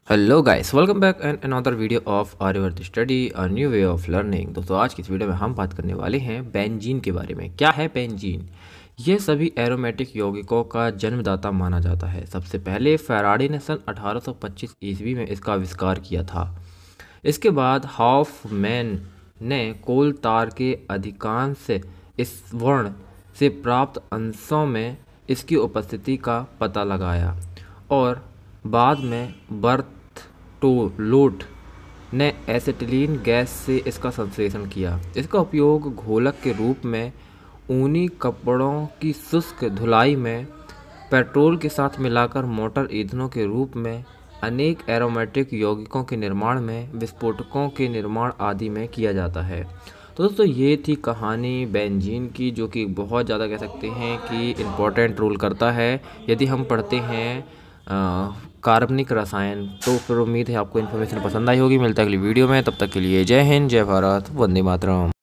Hello guys, welcome back and another video of Aryavart study a new way of learning. दोस्तों, आज की इस video में हम बात करने वाले हैं बेंजीन के बारे में। क्या है बेंजीन? ये सभी एरोमेटिक यौगिकों का जन्मदाता माना जाता है। सबसे पहले फैराडे ने सन 1825 ईस्वी में इसका आविष्कार किया था। इसके बाद हॉफमैन ने कोल तार के अधिकांश इस वर्ण से प्राप्त अंशों में इसकी उपस्थिति का पता लगाया और बाद में बर्टोलोट ने एसिटिलीन गैस से इसका संश्लेषण किया। इसका उपयोग घोलक के रूप में, ऊनी कपड़ों की शुष्क धुलाई में, पेट्रोल के साथ मिलाकर मोटर ईंधनों के रूप में, अनेक एरोमेटिक यौगिकों के निर्माण में, विस्फोटकों के निर्माण आदि में किया जाता है। तो दोस्तों, ये थी कहानी बेंजीन की, जो कि बहुत ज़्यादा कह सकते हैं कि इम्पोर्टेंट रोल करता है यदि हम पढ़ते हैं कार्बनिक रसायन। तो फिर उम्मीद है आपको इन्फॉर्मेशन पसंद आई होगी। मिलता है अगली वीडियो में, तब तक के लिए जय हिंद, जय भारत, वंदे मातरम।